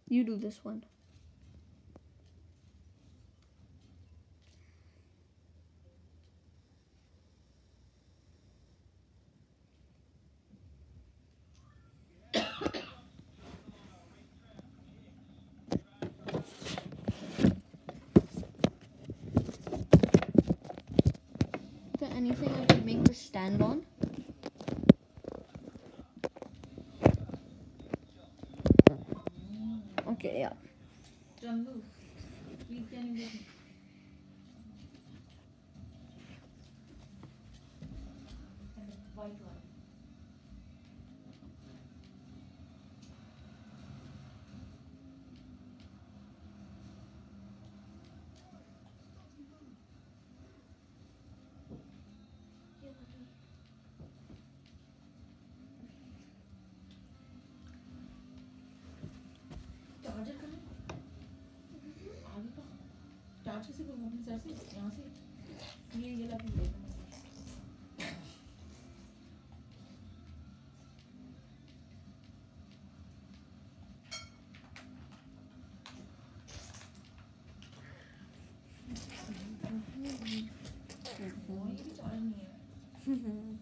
You do this one. Is there anything I could make this stand on? Okay, yeah. Chandu, please can you get me? And the white one. Charger कहाँ है? आगे का charger से बोलो अपने sir से यहाँ से ये लगा के देखो ये भी चार्ज नहीं है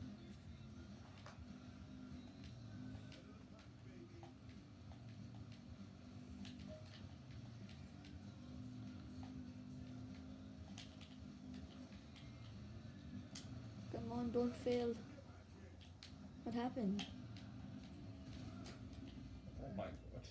Come on, don't fail. What happened? Oh my god.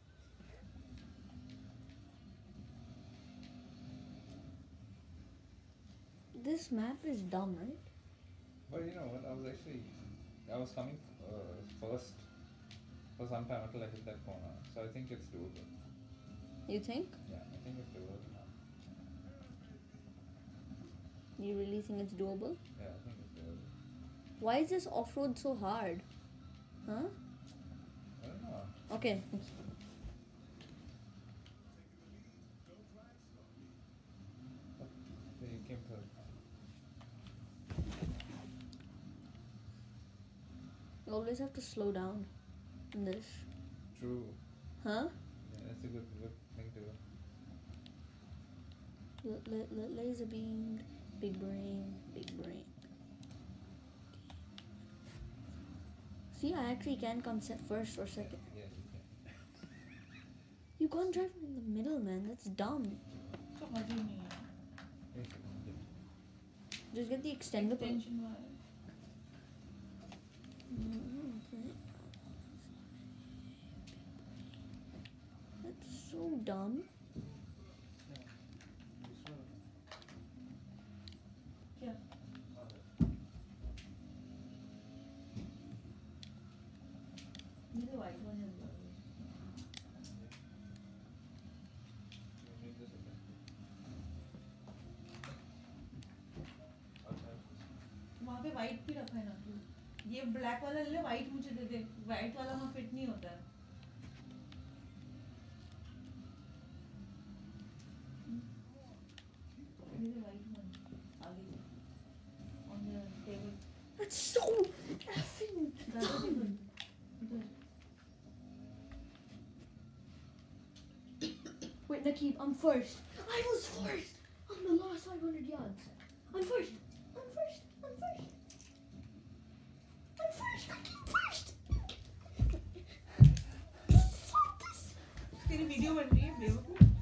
This map is dumb, right? But you know what? I was coming first for some time until I hit that corner. So I think it's doable. You think? Yeah, I think it's doable now. You really think it's doable? Yeah, I think it's doable. Why is this off-road so hard? Huh? I don't know. Okay. So you came third. You always have to slow down in this. True. Huh? Yeah, that's a good thing to do. Laser beam, big brain, big brain. See, I actually can come first or second. Yeah, you can. You can't drive in the middle, man. That's dumb. Charger नहीं है Yes, you can get- Just get the extendable. Tension वाला Okay. That's so dumb. क्या मुझे white one है You need this again. Okay. वहाँ पे white भी रखा है ना तू ये ब्लैक वाला ले ले वाइट मुझे दे दे वाइट वाला वहाँ फिट नहीं होता है मुझे वाइट वन आगे on the table That's so effing दादा भी dumb. इधर Wait, Nakib, I'm first. I was first on the last 500 yards. I'm first. I'm first. I'm first. I'm first. I'm first. तेरी video बन रही है बेवकूफ